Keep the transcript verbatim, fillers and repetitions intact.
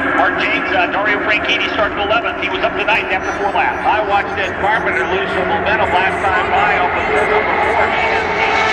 Mark James, uh, Dario Franchitti started eleventh. He was up to ninth after four laps. I watched Ed Carpenter lose some momentum last time by off of number four. He has